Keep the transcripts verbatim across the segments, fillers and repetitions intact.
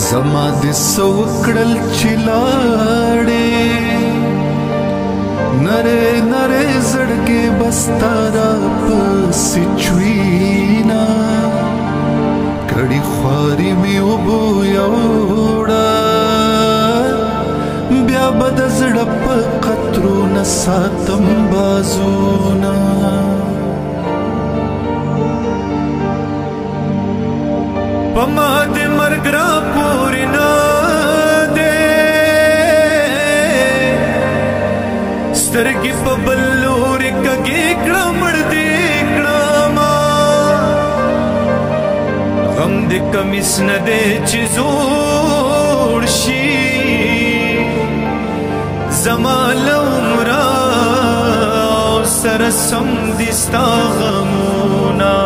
زما د سوکړل چلاړې نره نره زړګې بستارا پسې چوینا کړي خواري مې وبو یوړه بیا به د زړه په قطرو نه ساتم بازونه پما د مرګ را پورې نه دی سترګې په بل لورې کږې کړه مړ دې کړما غم د کمیس نه دی چې زوړ شي زما له عمره او سره سم دي ستا غمونه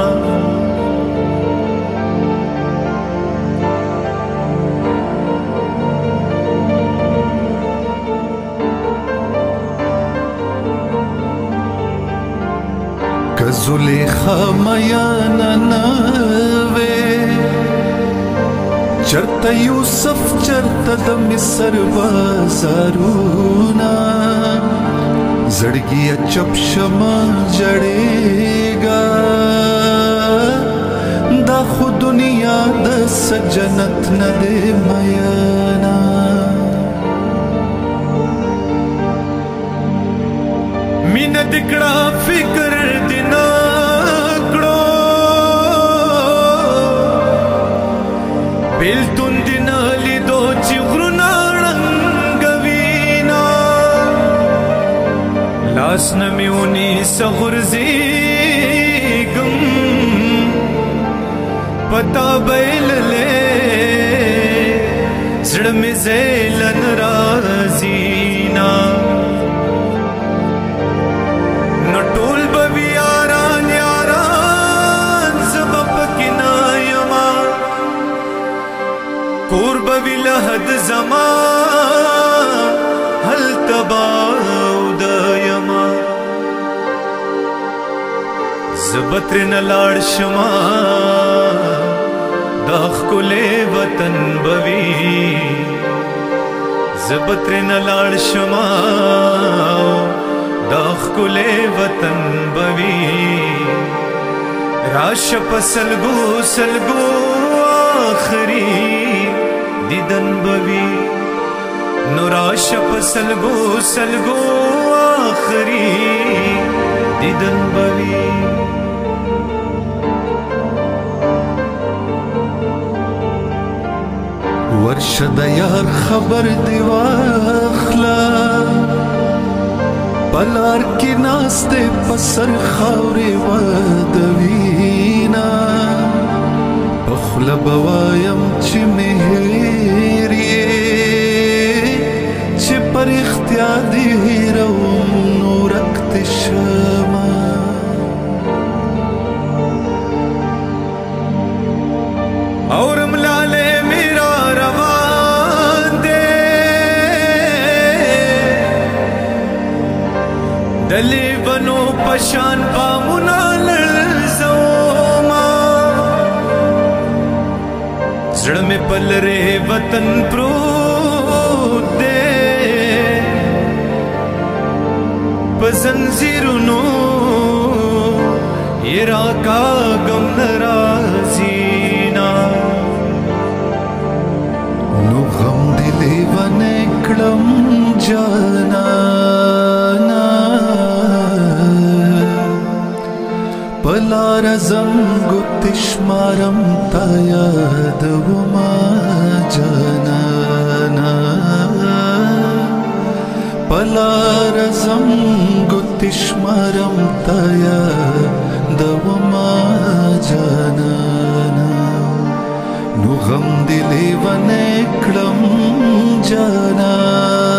زلیخا میانا نوے چرتا یوسف چرتا د مصر بازارونا زړګي چپ شما جړېګا دا خو دنیا د سجنت نه دې میانا مینه دکړه فکر دینا کړو بیلتون دینا لیدو چې غرونه ړنګوینا لاس نه مې ونیسه غورځېږم پتا بیللې زړه مې زیلن راځینا ټول به یاران یاران زما پکې نه یما کور به وي له حد زما هلته به اوده یما زه به ترېنه لاړ شمه دا ښکلی وطن به وي زه به ترېنه لاړ شمه دا ښکلی وطن بوي راشه په سلګو سلګو آخري دیدن بوي نو راشه په سلګو سلګو آخري دیدن بوي ورشه د یار خبر دی واخله پلار کی ناستے پسر خاورے ودوینا پخل بوایم چی مهریه چی پر اختیادی روم نورکت شما اورم لالے میرا روان دے دلی بنو پشان پامونا لرزوما زړه مې په لرې وطن پروت دی په زنځیرونو یې راکاږم نه راځینا نو غم دې لیونی کړم جانانا پلار زنګ تشمارم تا یادوما جانانا پلار زنګ تشمارم تا یادوما جانانا نو غم دې لیونی کړم جانانا